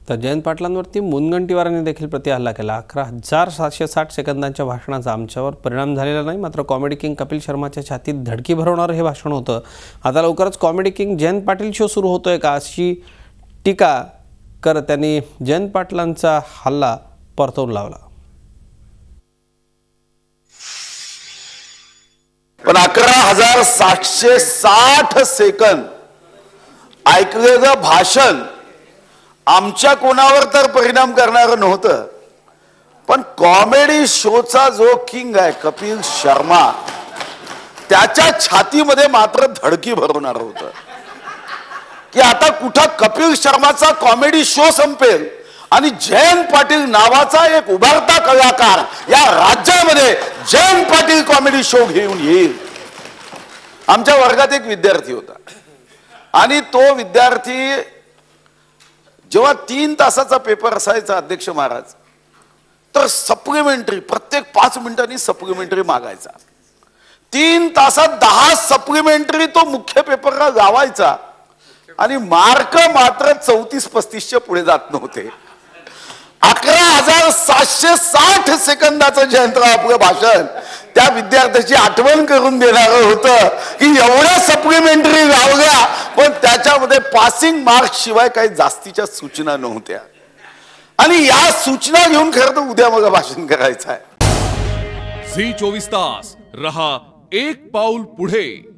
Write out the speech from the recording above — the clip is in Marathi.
तर जयंत पाटलांवरती मुनगंटीवारांनी देखील प्रतिहल्ला केला। 11,760 सेकंदांच्या भाषणाचा आमच्यावर परिणाम झालेला नाही, मात्र कॉमेडी किंग कपिल शर्माच्या छातीत धडकी भरवणारं हे भाषण होतं। आता लवकरच comedy king Jayant Patil show सुरू होतोय का अशी टीका करत त्यांनी जयंत पाटलांचा हल्ला परतवून लावला। पण 11,760 सेकंद ऐकलेलं भाषण आमच्या कोणावर तर परिणाम करणारं नव्हतं, पण कॉमेडी शोचा जो किंग आहे कपिल शर्मा त्याच्या छातीमध्ये मात्र धडकी भरवणार होतं की आता कुठं कपिल शर्माचा कॉमेडी शो संपेल आणि जयंत पाटील नावाचा एक उभारता कलाकार या राज्यामध्ये जयंत पाटील कॉमेडी शो घेऊन येईल। आमच्या वर्गात एक विद्यार्थी होता आणि तो विद्यार्थी जेव्हा 3 तासाचा पेपर असायचा अध्यक्ष महाराज, तर सप्लिमेंटरी प्रत्येक 5 मिनिटांनी सप्लिमेंटरी मागायचा। 3 तासात 10 सप्लिमेंटरी तो मुख्य पेपरला गावायचा आणि मार्क मात्र 34-35च्या पुढे जात नव्हते। 11,760 सेकंदाचं जयंतराव आपलं भाषण त्या विद्यार्थ्याची आठवण करून देणारं होतं की एवढ्या सप्लिमेंटरी लावल्या, पण त्याच्यामध्ये पासिंग मार्क्स शिवाय काही जास्तीच्या सूचना नव्हत्या आणि या सूचना घेऊन खरं तर उद्या मला भाषण करायचं आहे। झी 24 तास रहा एक पाऊल पुढे।